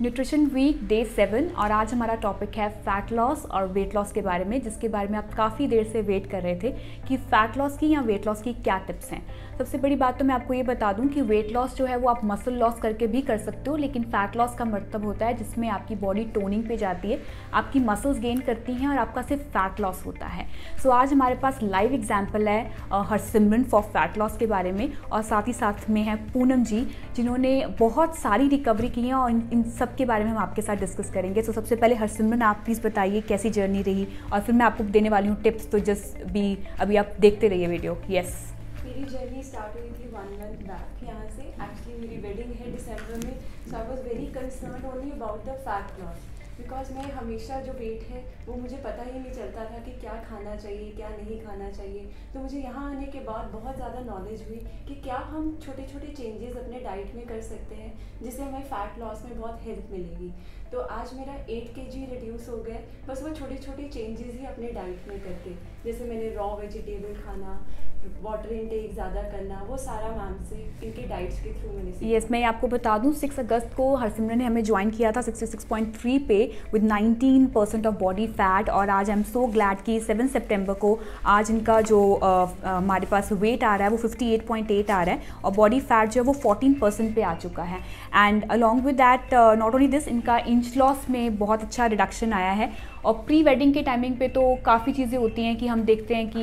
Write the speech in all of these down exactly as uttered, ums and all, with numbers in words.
Nutrition week day seven और आज हमारा टॉपिक है फैट लॉस और वेट लॉस के बारे में, जिसके बारे में आप काफ़ी देर से वेट कर रहे थे कि फ़ैट लॉस की या वेट लॉस की क्या टिप्स हैं। सबसे बड़ी बात तो मैं आपको ये बता दूं कि वेट लॉस जो है वो आप मसल लॉस करके भी कर सकते हो, लेकिन फ़ैट लॉस का मतलब होता है जिसमें आपकी बॉडी टोनिंग पे जाती है, आपकी मसल्स गेन करती हैं और आपका सिर्फ फैट लॉस होता है। सो so, आज हमारे पास लाइव एग्जाम्पल है हरसिमरन फॉर फैट लॉस के बारे में, और साथ ही साथ में है पूनम जी जिन्होंने बहुत सारी रिकवरी की है और इन, इन सब के बारे में हम आपके साथ डिस्कस करेंगे। तो so, सबसे पहले हरसिमरन आप प्लीज़ बताइए कैसी जर्नी रही, और फिर मैं आपको देने वाली हूँ टिप्स, तो जस्ट भी अभी आप देखते रहिए वीडियो। यस, मेरी जर्नी स्टार्ट हुई थी वन मंथ बैक यहाँ से। एक्चुअली मेरी वेडिंग है दिसंबर में, so I was very concern only about the fat loss, because मैं हमेशा जो वेट है वो मुझे पता ही नहीं चलता था कि क्या खाना चाहिए क्या नहीं खाना चाहिए। तो मुझे यहाँ आने के बाद बहुत ज़्यादा नॉलेज हुई कि क्या हम छोटे छोटे चेंजेस अपने डाइट में कर सकते हैं जिससे हमें फ़ैट लॉस में बहुत हेल्प मिलेगी। तो आज मेरा एट के जी रिड्यूस हो गए, बस वो छोटे छोटे चेंजेस ही अपने डाइट में करके, जैसे मैंने रॉ वेजिटेबल खाना, वाटर इनटेक ज़्यादा करना, वो सारा मैम से इनके डाइट्स के थ्रू मैंने सीखा। यस, मैं आपको बता दूं सिक्स अगस्त को हरसिमरन ने हमें ज्वाइन किया था सिक्सटी सिक्स पॉइंट थ्री पे with nineteen percent of body fat, और आज आई एम सो ग्लैड कि सेवन सितंबर को आज इनका जो हमारे पास वेट आ रहा है वो फिफ्टी एट पॉइंट एट आ रहा है और बॉडी फैट जो है वो फोर्टीन परसेंट पे आ चुका है। And along with that not only this, इनका इंच लॉस में बहुत अच्छा रिडक्शन आया है। और प्री वेडिंग के टाइमिंग पे तो काफ़ी चीज़ें होती हैं कि हम देखते हैं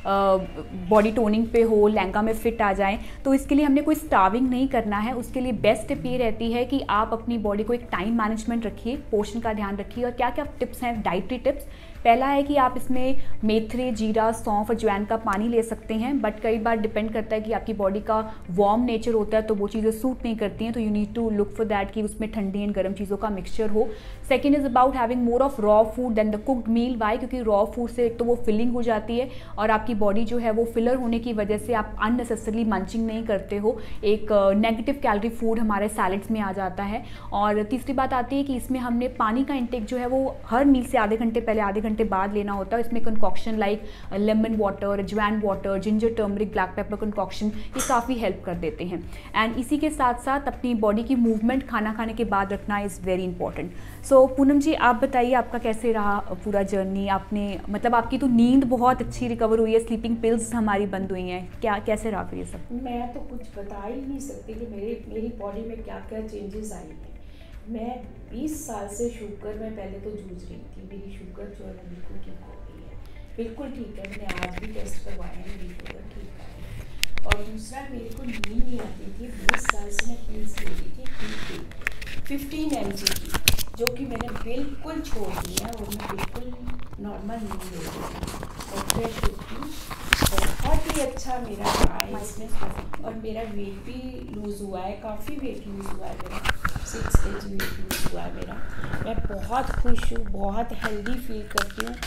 कि बॉडी टोनिंग पे हो, लहंगा में फिट आ जाएं, तो इसके लिए हमने कोई स्टार्विंग नहीं करना है। उसके लिए बेस्ट टिप ये रहती है कि आप अपनी बॉडी को एक टाइम मैनेजमेंट रखिए, पोर्शन का ध्यान रखिए। और क्या क्या टिप्स हैं, डाइटरी टिप्स। पहला है कि आप इसमें मेथरे, जीरा, सौंफ और अजवाइन का पानी ले सकते हैं, बट कई बार डिपेंड करता है कि आपकी बॉडी का वार्म नेचर होता है तो वो चीज़ें सूट नहीं करती हैं, तो you need to look for that कि उसमें ठंडी एंड गर्म चीज़ों का मिक्सचर हो। Second is about having more of raw food than the cooked meal. Why? क्योंकि रॉ फूड से एक तो वो फिलिंग हो जाती है और आपकी बॉडी जो है वो फिलर होने की वजह से आप अननेसेसरली मंचिंग नहीं करते हो, एक नेगेटिव कैलोरी फूड हमारे सैलड्स में आ जाता है। और तीसरी बात आती है कि इसमें हमने पानी का इंटेक जो है वो हर मील से आधे घंटे पहले आधे घंटे बाद लेना होता है। इसमें concoction like lemon water, ajwain water, ginger, turmeric, black pepper concoction, ये काफ़ी हेल्प कर देते हैं। एंड इसी के साथ साथ अपनी बॉडी की मूवमेंट खाना खाने के बाद रखना is very important. So Poonam ji, आप बताइए आपका कैसे रहा पूरा जर्नी। आपने मतलब आपकी तो नींद बहुत अच्छी रिकवर हुई है, स्लीपिंग पिल्स हमारी बंद हुई हैं, क्या कैसे रहा फिर ये सब? मैं तो कुछ बता ही नहीं सकती कि मेरे मेरी बॉडी में क्या क्या चेंजेस आई हैं। मैं बीस साल से शुगर में पहले तो जूझ रही थी, मेरी शुगर जो है वो बिल्कुल ठीक हो गई है, बिल्कुल ठीक है। मैंने आज भी टेस्ट करवाया है, मेरी शुगर ठीक है। और दूसरा, मेरे को नींद नहीं आती थी, बीस साल से मैं पिल्स ले रही थी फिफ्टीन एम जी की, जो कि मैंने बिल्कुल छोड़ दिया और मैं बिल्कुल नॉर्मल नींद ले रही थी और फ्रेश होती हूँ। बहुत ही अच्छा मेरा रहा है इसमें, और मेरा वेट भी लूज़ हुआ है, काफ़ी वेट लूज़ हुआ है मेरा, सिक्स के जी वेट लूज़ हुआ है मेरा। मैं बहुत खुश हूँ, बहुत हेल्दी फील करती हूँ,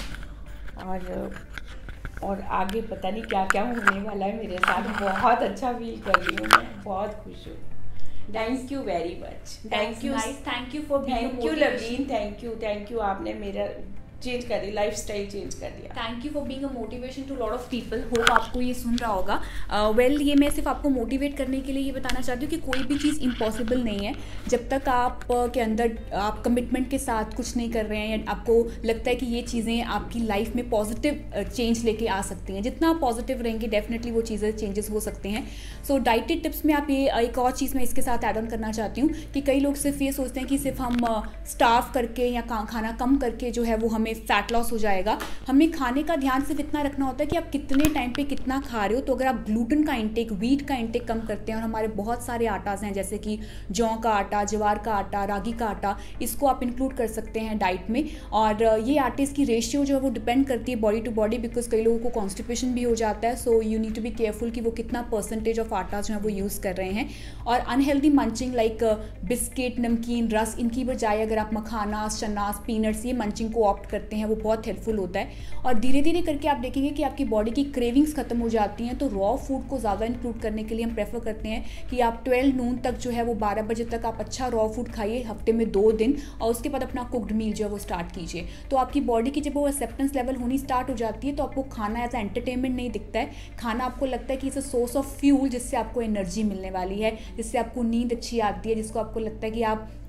और और आगे पता नहीं क्या क्या होने वाला है मेरे साथ। बहुत अच्छा फील कर रही हूँ, मैं बहुत खुश हूँ। Thank you very much. Thank you, thank you for thank you Lovleen, thank you thank you आपने मेरा चेंज कर दी, लाइफ स्टाइल चेंज कर दिया। Thank you for being a motivation to lot of people. Hope आपको ये सुन रहा होगा। वेल uh, well, ये मैं सिर्फ आपको मोटिवेट करने के लिए ये बताना चाहती हूँ कि कोई भी चीज़ इम्पॉसिबल नहीं है। जब तक आप uh, के अंदर आप कमिटमेंट के साथ कुछ नहीं कर रहे हैं या आपको लगता है कि ये चीज़ें आपकी लाइफ में पॉजिटिव चेंज लेके आ सकती हैं, जितना आप पॉजिटिव रहेंगे डेफिनेटली वो चीज़ें चेंजेस हो सकते हैं। सो डाइटेड टिप्स में आप ये एक और चीज़ मैं इसके साथ ऐड ऑन करना चाहती हूँ कि कई लोग सिर्फ ये सोचते हैं कि सिर्फ हम स्टार्व uh, करके या खाना कम करके जो है वो हमें फैट लॉस हो जाएगा। हमें खाने का ध्यान सिर्फ इतना रखना होता है कि आप कितने टाइम पे कितना खा रहे हो। तो अगर आप ग्लूटेन का इंटेक, वीट का इंटेक कम करते हैं, और हमारे बहुत सारे आटाज हैं जैसे कि जौ का आटा, ज्वार का आटा, रागी का आटा, इसको आप इंक्लूड कर सकते हैं डाइट में। और ये आटे की रेशियो जो है वो डिपेंड करती है बॉडी टू बॉडी, बिकॉज कई लोगों को कॉन्स्टिपेशन भी हो जाता है। So you need to be careful कि वो कितना परसेंटेज ऑफ आटा जो है वो यूज़ कर रहे हैं। और अनहेल्दी मंचिंग लाइक बिस्किट, नमकीन, रस, इनकी बजाय अगर आप मखाना, चनास, पीनट्स, ये मंचिंग को ऑप्ट करते हैं वो बहुत हेल्पफुल होता है। और धीरे धीरे करके आप देखेंगे कि आपकी बॉडी की क्रेविंग्स खत्म हो जाती हैं। तो रॉ फूड को ज़्यादा इंक्लूड करने के लिए हम प्रेफर करते हैं कि आप ट्वेल्व नून तक जो है वो बारह बजे तक आप अच्छा रॉ फूड खाइए हफ्ते में दो दिन, और उसके बाद अपना कुक्ड मील जो है वो स्टार्ट कीजिए। तो आपकी बॉडी की जब वो एक्सेप्टेंस लेवल होनी स्टार्ट हो जाती है तो आपको खाना एज ए एंटरटेनमेंट नहीं दिखता है। खाना आपको लगता है कि it's a source of fuel, जिससे आपको एनर्जी मिलने वाली है, जिससे आपको नींद अच्छी आती है, जिसको आपको लगता है कि आप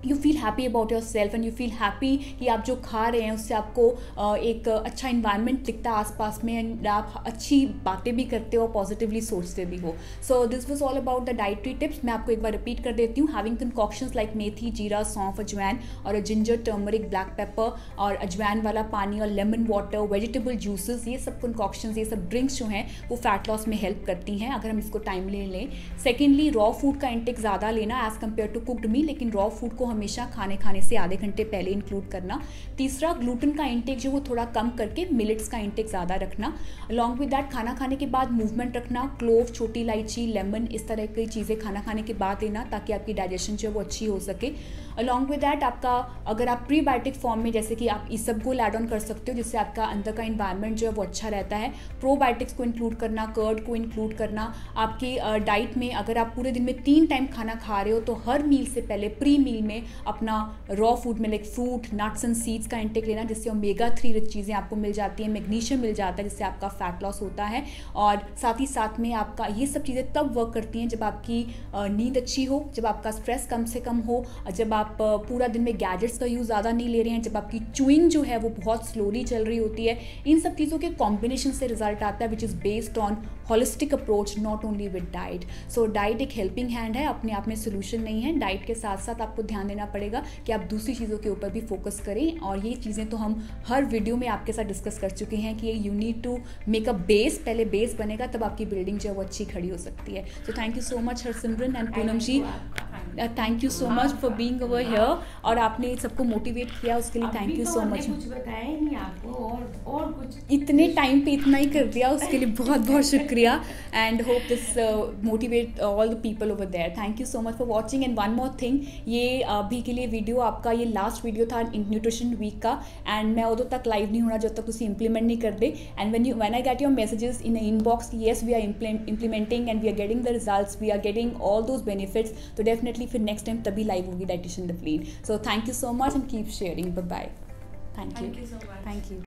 you feel happy about your self and you feel happy कि आप जो खा रहे हैं उससे आपको एक अच्छा इन्वायरमेंट दिखता है आसपास में, एंड आप अच्छी बातें भी करते हो, पॉजिटिवली सोचते भी हो. So this was all about the dietary tips. मैं आपको एक बार रिपीट कर देती हूँ. हैविंग कंकॉक्शंस लाइक मेथी, जीरा, सौंफ, अजवाइन और जिंजर, टर्मरिक, ब्लैक पेपर और अजवाइन वाला पानी और लेमन वाटर, वेजिटेबल जूसेस, ये सब कंकॉक्शंस, ये सब ड्रिंक्स जो हैं वो फैट लॉस में हेल्प करती हैं अगर हम इसको टाइम ले लें. सेकेंडली, रॉ फूड का इंटेक ज़्यादा लेना as compared to cooked meal, लेकिन रॉ फूड को हमेशा खाने खाने से आधे घंटे पहले इंक्लूड करना. तीसरा, ग्लूटेन का इंटेक जो वो थोड़ा कम करके मिलेट्स का इंटेक ज़्यादा रखना. अलॉन्ग विद दैट, खाना खाने के बाद मूवमेंट रखना. क्लोव, छोटी इलायची, लेमन, इस तरह की चीज़ें खाना खाने के बाद लेना ताकि आपकी डाइजेशन जो है वो अच्छी हो सके. अलॉन्ग विद दैट, आपका अगर आप प्रीबायोटिक फॉर्म में जैसे कि आप इसबगोल ऐड ऑन कर सकते हो जिससे आपका अंदर का इन्वायरमेंट जो है वो अच्छा रहता है. प्रोबायोटिक्स को इंक्लूड करना, कर्ड को इंक्लूड करना. आपकी डाइट में अगर आप पूरे दिन में तीन टाइम खाना खा रहे हो तो हर मील से पहले प्री मील में अपना रॉ फूड में like fruit, nuts and seeds का इंटेक लेना जिससे ओमेगा थ्री रिच चीज़ें आपको मिल जाती हैं, मैग्नीशियम मिल जाता है जिससे आपका फैट लॉस होता है. और साथ ही साथ में आपका ये सब चीज़ें तब वर्क करती हैं जब आपकी नींद अच्छी हो, जब आपका स्ट्रेस कम से कम हो, जब आप पूरा दिन में गैजेट्स का यूज़ ज़्यादा नहीं ले रहे हैं, जब आपकी च्यूइंग जो है वो बहुत स्लोली चल रही होती है. इन सब चीज़ों के कॉम्बिनेशन से रिजल्ट आता है which is based on holistic approach, not only with diet. So diet एक हेल्पिंग हैंड है, अपने आप में सोल्यूशन नहीं है. डाइट के साथ साथ आपको ध्यान देना पड़ेगा कि आप दूसरी चीज़ों के ऊपर भी फोकस करें. और ये चीज़ें तो हम हर वीडियो में आपके साथ डिस्कस कर चुके हैं कि you need to make a base. पहले बेस बनेगा तब आपकी बिल्डिंग जो है वो अच्छी खड़ी हो सकती है. So thank you so much Harsimran and Poonam ji, thank you so much for being over here. और आपने सबको मोटिवेट किया उसके लिए थैंक यू सो मच. कुछ बताया ही नहीं आपको, और और कुछ इतने टाइम पे इतना ही कर दिया उसके लिए बहुत बहुत शुक्रिया. And hope this motivate all the people over there. Thank you so much for watching. And one more thing, ये अभी के लिए वीडियो आपका ये लास्ट वीडियो था न्यूट्रिशन वीक का, एंड मैं उधर तक लाइव नहीं होना जब तक तुम इम्प्लीमेंट नहीं कर दे. And when you when I get your messages in inbox, yes we are implementing and we are getting the results, we are getting all those benefits, तो डेफिनेटली फिर नेक्स्ट टाइम तभी लाइव होगी dietitian the फ्लीन. So thank you so much and keep sharing. Bye bye. Thank you. Thank you so much. Thank you.